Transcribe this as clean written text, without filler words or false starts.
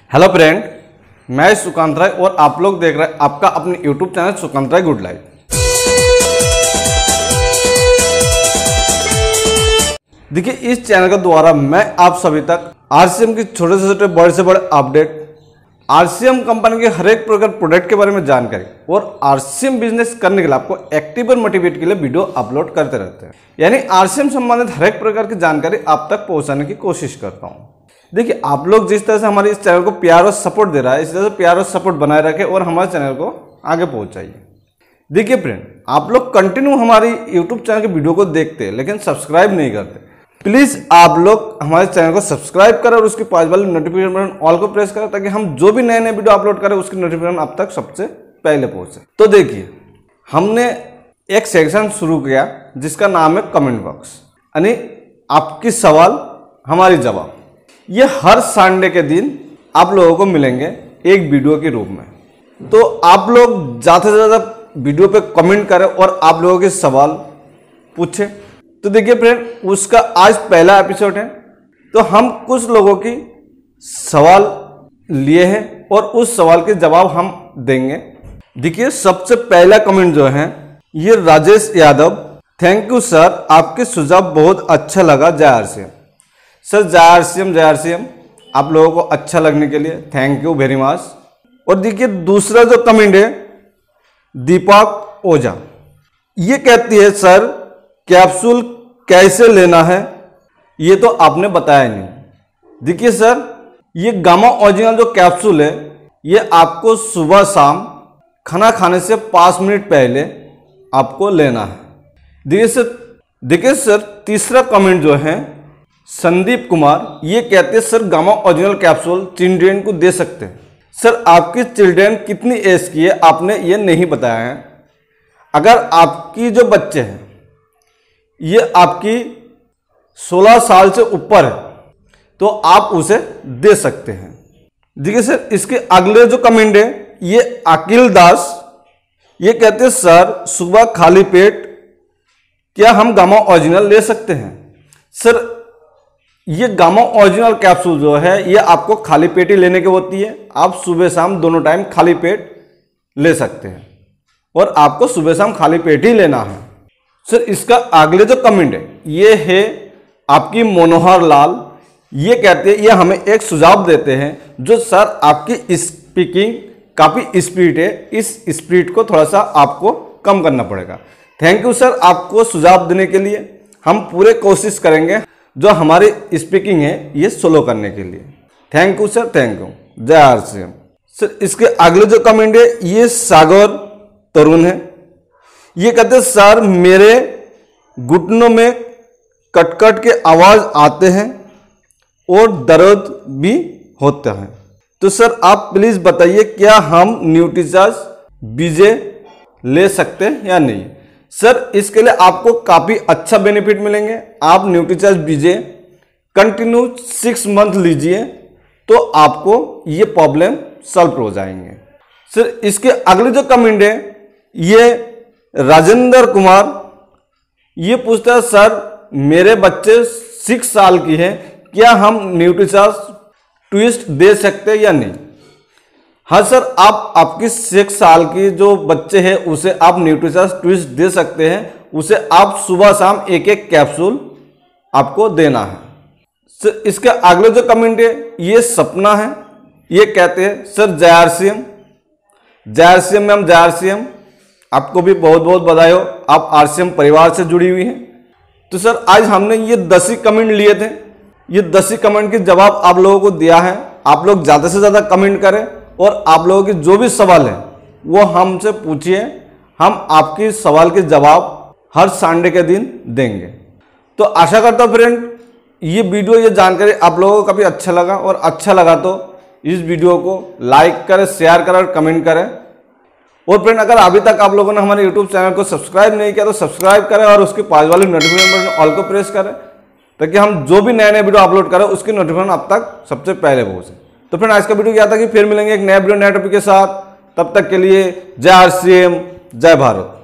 Hello friend, मैं सुकांत राय और आप लोग देख रहे हैं आपका अपने YouTube channel Sukant Rai good life. देखिए, इस चैनल के द्वारा मैं आप सभी तक आरसीएम की छोटे से छोटे बड़े से बड़े अपडेट, आरसीएम कंपनी के हर एक प्रकार प्रोडक्ट के बारे में जानकारी और आरसीएम बिजनेस करने के लिए आपको एक्टिव और मोटिवेट के लिए वीडियो अपलोड करते रहते हैं। यानी आरसीएम संबंधित हर एक प्रकार की जानकारी आप तक पहुंचाने की कोशिश करता हूं। देखिए, आप लोग जिस तरह से हमारे इस चैनल को प्यार और सपोर्ट दे रहा है, इस तरह से प्यार और सपोर्ट बनाए रखें और हमारे चैनल को आगे पहुंचाइए। देखिए फ्रेंड, आप लोग कंटिन्यू हमारी यूट्यूब चैनल के वीडियो को देखते हैं लेकिन सब्सक्राइब नहीं करते। प्लीज आप लोग हमारे चैनल को सब्सक्राइब करें और उसके पास वाले नोटिफिकेशन बटन ऑल को प्रेस करें ताकि हम जो भी नए नए वीडियो अपलोड करें उसकी नोटिफिकेशन आप तक सबसे पहले पहुंचे। तो देखिए, हमने एक सेक्शन शुरू किया जिसका नाम है कमेंट बॉक्स, यानी आपकी सवाल हमारी जवाब। ये हर संडे के दिन आप लोगों को मिलेंगे एक वीडियो के रूप में। तो आप लोग ज़्यादा से ज़्यादा वीडियो पे कमेंट करें और आप लोगों के सवाल पूछें। तो देखिए फ्रेंड, उसका आज पहला एपिसोड है। तो हम कुछ लोगों की सवाल लिए हैं और उस सवाल के जवाब हम देंगे। देखिए, सबसे पहला कमेंट जो है ये Rajesh Yadav, thank you sir, आपके सुझाव बहुत अच्छा लगा। जय आरसीएम सर, जय आरसीएम आप लोगों को अच्छा लगने के लिए थैंक यू वेरी मच। और देखिए, दूसरा जो कमेंट है दीपक ओझा, ये कहती है सर कैप्सूल कैसे लेना है, ये तो आपने बताया नहीं। देखिए सर, ये गामा ओरिजिनल जो कैप्सूल है ये आपको सुबह शाम खाना खाने से 5 मिनट पहले आपको लेना है। देखिए सर, तीसरा कमेंट जो है संदीप कुमार, ये कहते हैं sir gamma original capsule children को दे सकते हैं। सर, आपकी चिल्ड्रेन कितनी एज की है आपने ये नहीं बताया है। अगर आपकी जो बच्चे हैं ये आपकी 16 साल से ऊपर है तो आप उसे दे सकते हैं। देखिए सर, इसके अगले जो कमेंट है ये अकील दास, ये कहते हैं सर सुबह खाली पेट क्या हम गामा ओरिजिनल ले सकते हैं। सर, ये गामा ओरिजिनल कैप्सूल जो है ये आपको खाली पेट ही लेने की होती है। आप सुबह शाम दोनों टाइम खाली पेट ले सकते हैं और आपको सुबह शाम खाली पेट ही लेना है। सर, इसका अगले जो कमेंट है ये है आपकी मनोहर लाल, ये कहते हैं, ये हमें एक सुझाव देते हैं जो सर आपकी स्पीकिंग काफ़ी स्पीड है, इस स्पीड को थोड़ा सा आपको कम करना पड़ेगा। थैंक यू सर, आपको सुझाव देने के लिए। हम पूरे कोशिश करेंगे जो हमारी स्पीकिंग है ये स्लो करने के लिए। Thank you sir, thank you. जय आरसीएम। सर, इसके अगले जो कमेंट है ये सागर तरुण है, ये कहते हैं सर मेरे घुटनों में कटकट के आवाज आते हैं और दर्द भी होता है। तो सर आप प्लीज बताइए क्या हम न्यूट्रीचार्ज बीजे ले सकते हैं या नहीं। सर, इसके लिए आपको काफी अच्छा बेनिफिट मिलेंगे। आप न्यूट्रीचार्ज बीजे कंटिन्यू 6 मंथ लीजिए तो आपको ये प्रॉब्लम सॉल्व हो जाएंगे। सर, इसके अगले जो कमेंट है ये राजेंद्र कुमार, ये पूछता है सर मेरे बच्चे 6 साल की है, क्या हम न्यूट्रीचार्ज ट्विस्ट दे सकते हैं या नहीं। हाँ सर, आप आपकी 6 साल की जो बच्चे हैं उसे आप न्यूट्रीचार्ज ट्विस्ट दे सकते हैं। उसे आप सुबह शाम एक एक कैप्सूल आपको देना है। सर, इसके अगले जो कमेंट है ये सपना है, ये कहते हैं सर जय आरसीएम। जय आरसीएम मैम, जय आरसीएम, आपको भी बहुत बहुत बधाई हो, आप आरसीएम परिवार से जुड़ी हुई हैं। तो सर, आज हमने ये 10 ही कमेंट लिए थे, ये 10 ही कमेंट के जवाब आप लोगों को दिया है। आप लोग ज़्यादा से ज़्यादा कमेंट करें और आप लोगों के जो भी सवाल है वो हमसे पूछिए, हम आपकी सवाल के जवाब हर संडे के दिन देंगे। तो आशा करता हूँ फ्रेंड ये वीडियो, ये जानकारी आप लोगों को काफ़ी अच्छा लगा, और अच्छा लगा तो इस वीडियो को लाइक करें, शेयर करें और कमेंट करें। और फ्रेंड, अगर अभी तक आप लोगों ने हमारे यूट्यूब चैनल को सब्सक्राइब नहीं किया तो सब्सक्राइब करें और उसके पास वाले नोटिफिकेशन बटन ऑल को प्रेस करें ताकि हम जो भी नए नए वीडियो अपलोड करें उसकी नोटिफिकेशन आप तक सबसे पहले पहुंचे। तो फ्रेंड, आज का वीडियो क्या था कि फिर मिलेंगे एक नया वीडियो नए टॉपिक के साथ। तब तक के लिए जय आरसीएम, जय भारत।